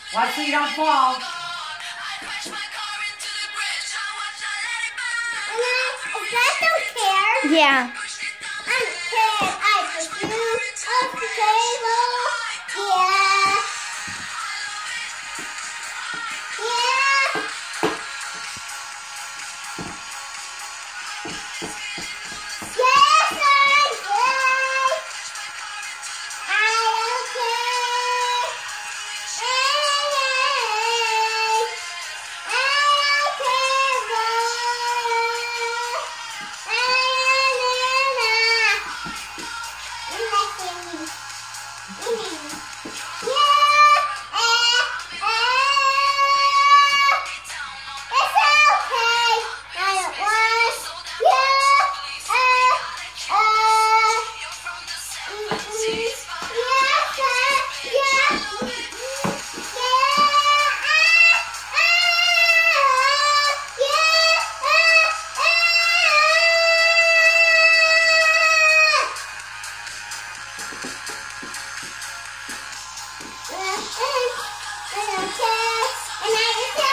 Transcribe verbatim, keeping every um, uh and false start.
Watch so you don't fall. Is that okay? Yeah. I'm scared. I put you off the table. Yeah. Yeah. Yes, I did. I don't care. I don't care, boy. And I just